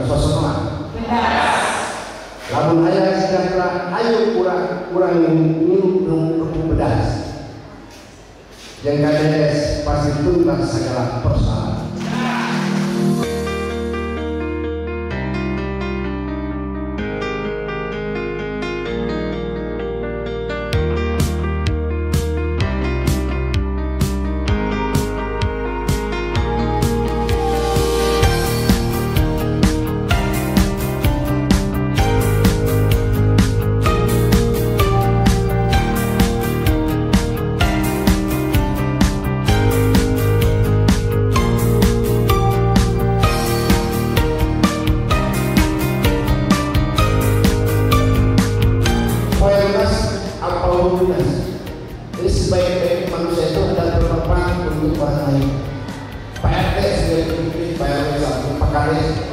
sosok lamun aya sejahtera ayo kurang minum rempung pedas yang kades pasti tuntas segala persoalan. Jadi sebaik-baik manusia itu adalah bermanfaat untuk orang lain. Pak RT sebagai pemimpin, Pak RW satu, Pak Kades